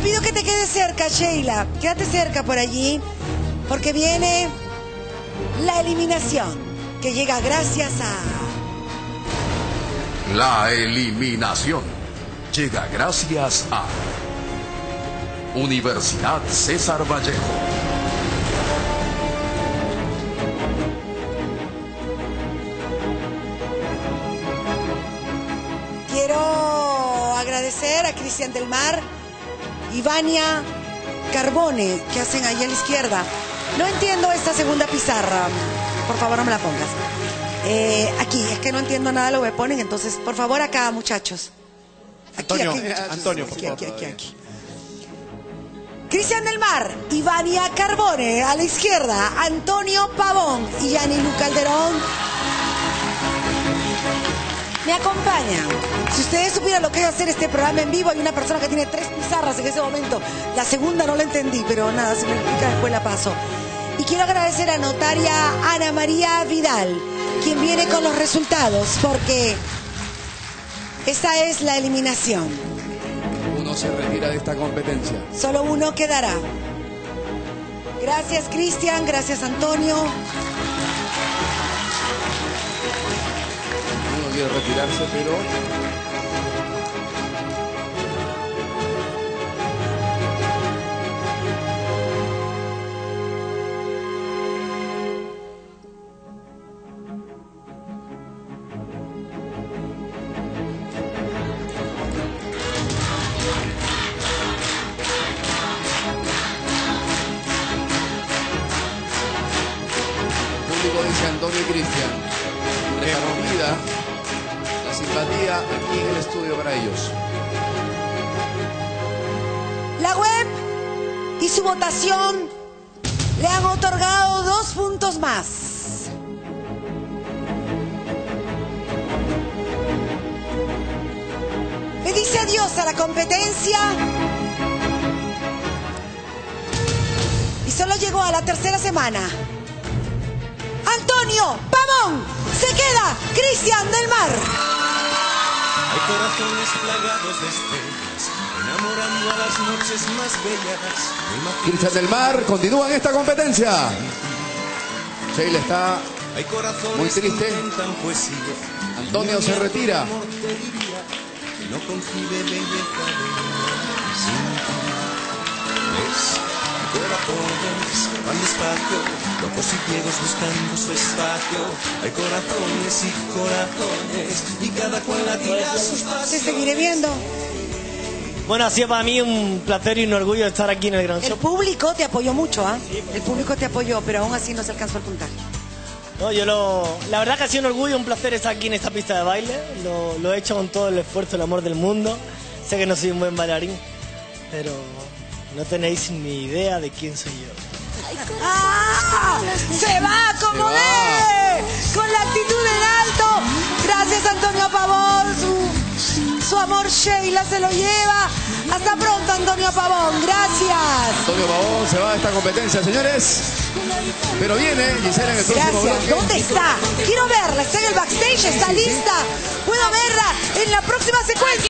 pido que te quedes cerca, Sheila. Quédate cerca por allí, porque viene la eliminación, que llega gracias a... La eliminación llega gracias a Universidad César Vallejo. Quiero agradecer a Cristian del Mar y Vania Carbone, que hacen ahí a la izquierda. No entiendo esta segunda pizarra. Por favor, no me la pongas. Aquí, es que no entiendo nada de lo que me ponen, entonces, por favor, acá, muchachos. Aquí, Antonio, aquí, muchachos. Antonio, por favor. Aquí. Cristian del Mar y Vania Carbone, a la izquierda, Antonio Pavón y Yanilu Calderón me acompañan. Si ustedes supieran lo que es hacer este programa en vivo, hay una persona que tiene 3 pizarras en ese momento. La segunda no la entendí, pero nada, si me explica después la paso. Y quiero agradecer a notaria Ana María Vidal, quien viene con los resultados, porque esta es la eliminación. Uno se retira de esta competencia. Solo uno quedará. Gracias, Cristian, gracias, Antonio. Uno quiere retirarse, pero... dice Antonio y Cristian, reconocida la simpatía aquí en el estudio para ellos. La web y su votación le han otorgado 2 puntos más. Le dice adiós a la competencia y solo llegó a la 3ª semana. Antonio Pavón, se queda Cristian del Mar. Hay corazones plagados de estrellas, enamorando a las noches más bellas. Cristian del Mar continúa en esta competencia. Sheila está muy triste. Antonio se retira. No concibe belleza sin ti. Corazones van despacio, locos y ciegos buscando su espacio. Hay corazones y corazones, y cada cual latirá sus pasos. Te seguiré viendo. Bueno, ha sido para mí un placer y un orgullo estar aquí en el Gran El Show. público te apoyó mucho, ¿ah? El público te apoyó, pero aún así no se alcanzó el puntaje. No, la verdad que ha sido un orgullo, un placer estar aquí en esta pista de baile. Lo he hecho con todo el esfuerzo, el amor del mundo. Sé que no soy un buen bailarín, pero no tenéis ni idea de quién soy yo. ¡Ah! ¡Se va como debe! Con la actitud en alto. Gracias, Antonio Pavón. Su amor Sheila se lo lleva. Hasta pronto, Antonio Pavón. Gracias. Antonio Pavón se va de esta competencia, señores. Pero viene Gisela en el próximo Gracias. bloque. ¿Dónde está? Quiero verla. Está en el backstage, está lista. Puedo verla en la próxima secuencia.